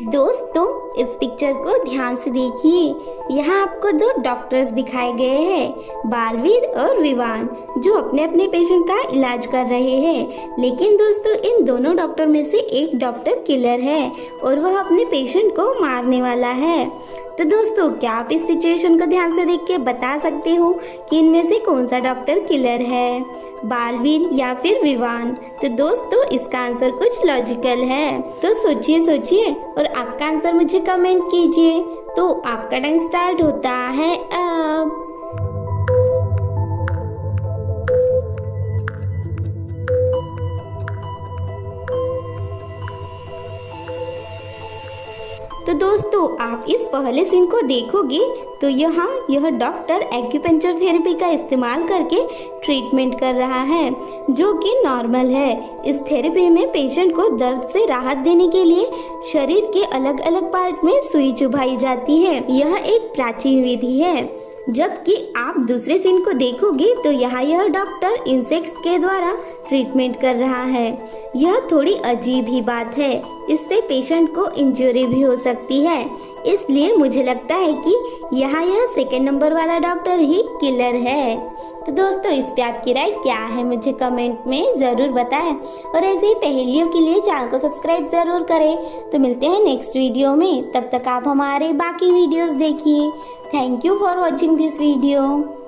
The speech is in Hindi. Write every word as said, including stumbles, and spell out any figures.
दोस्तों, इस पिक्चर को ध्यान से देखिए। यहाँ आपको दो डॉक्टर्स दिखाए गए हैं, बालवीर और विवान, जो अपने अपने पेशेंट का इलाज कर रहे हैं। लेकिन दोस्तों, इन दोनों डॉक्टर में से एक डॉक्टर किलर है और वह अपने पेशेंट को मारने वाला है। तो दोस्तों, क्या आप इस सिचुएशन को ध्यान से देख के बता सकते हो कि इनमें से कौन सा डॉक्टर किलर है, बालवीर या फिर विवान? तो दोस्तों, इसका आंसर कुछ लॉजिकल है। तो सोचिए सोचिए और आपका आंसर मुझे कमेंट कीजिए। तो आपका टाइम स्टार्ट होता है अब। तो दोस्तों, आप इस पहले सीन को देखोगे तो यहाँ यह डॉक्टर एक्यूपंक्चर थेरेपी का इस्तेमाल करके ट्रीटमेंट कर रहा है, जो कि नॉर्मल है। इस थेरेपी में पेशेंट को दर्द से राहत देने के लिए शरीर के अलग अलग पार्ट में सुई चुभाई जाती है। यह एक प्राचीन विधि है। जबकि आप दूसरे सीन को देखोगे तो यहाँ यह डॉक्टर इंसेक्ट्स के द्वारा ट्रीटमेंट कर रहा है। यह थोड़ी अजीब ही बात है, इससे पेशेंट को इंजरी भी हो सकती है। इसलिए मुझे लगता है कि यहाँ यह सेकेंड नंबर वाला डॉक्टर ही किलर है। तो दोस्तों, इस पे आपकी राय क्या है मुझे कमेंट में जरूर बताएं और ऐसे ही पहेलियों के लिए चैनल को सब्सक्राइब जरूर करें। तो मिलते हैं नेक्स्ट वीडियो में, तब तक आप हमारे बाकी वीडियोस देखिए। Thank you for watching this video.